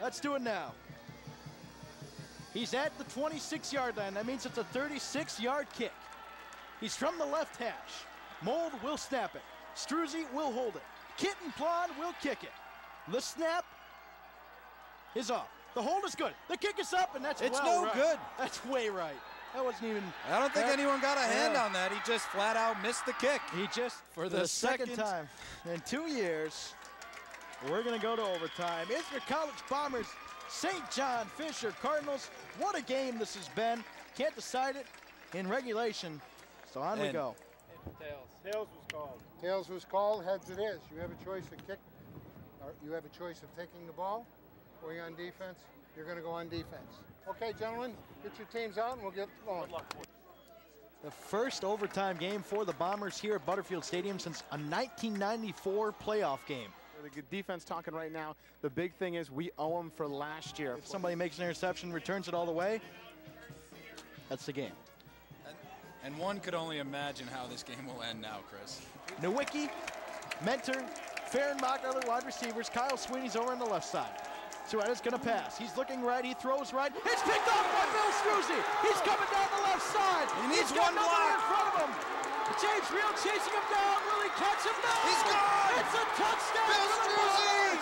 Let's do it now. He's at the 26-yard line. That means it's a 36-yard kick. He's from the left hash. Mold will snap it. Struzzi will hold it. Kittenplawn will kick it. The snap is off. The hold is good. The kick is up, and that's it's well no right. good. That's way right. That wasn't even. I don't think anyone got a hand on that. He just flat out missed the kick. He just, for the second time in 2 years, we're going to go to overtime. Issaquah College Bombers, St. John Fisher Cardinals. What a game this has been. Can't decide it in regulation. So on we go. Tails. Tails was called. Tails was called. Heads it is. You have a choice of kick, or you have a choice of taking the ball, going on defense. You're going to go on defense. Okay, gentlemen, get your teams out and we'll get going. Good luck. The first overtime game for the Bombers here at Butterfield Stadium since a 1994 playoff game. The good defense talking right now. The big thing is we owe them for last year. If somebody makes an interception, returns it all the way, that's the game. And one could only imagine how this game will end now, Chris. Nowicki, Mentor, Fehrenbach are the wide receivers. Kyle Sweeney's over on the left side. Suarez gonna pass. He's looking right, he throws right. It's picked off by Bill Struzzi. He's coming down the left side. He's got nobody block in front of him. James Reel chasing him down. Will he catch him? No! He's gone! It's a touchdown Bill for the Struzzi! Bombers.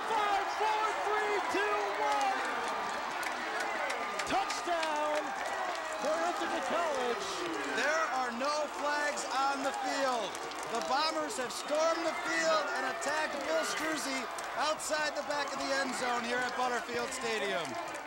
5, 4, 3, 2, 1. Touchdown for Ithaca College. There are no flags on the field. The Bombers have stormed the field and attacked Bill Struzzi outside the back of the end zone here at Butterfield Stadium.